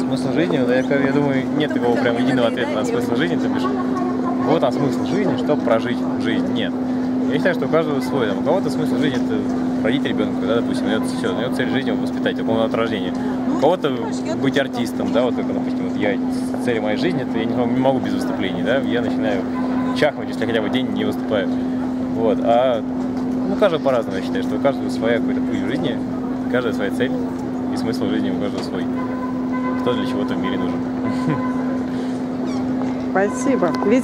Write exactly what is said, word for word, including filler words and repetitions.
Смысл жизни, да, я, я думаю, нет такого прям единого ответа на смысл жизни. Ты пишешь, вот там смысл жизни, чтобы прожить жизнь. Нет. Я считаю, что у каждого свой. Там, у кого-то смысл жизни это родить ребенка, да, допустим, это все, у него цель жизни воспитать, это от рождения. У кого-то быть артистом, да, вот как, допустим, вот я, цель моей жизни, это я не могу, не могу без выступлений, да, я начинаю чахнуть, если хотя бы день не выступаю. Вот, а ну, каждый по-разному, я считаю, что у каждого своя какой-то путь в жизни, каждая своя цель и смысл жизни у каждого свой. Кто для чего-то в мире нужен. Спасибо.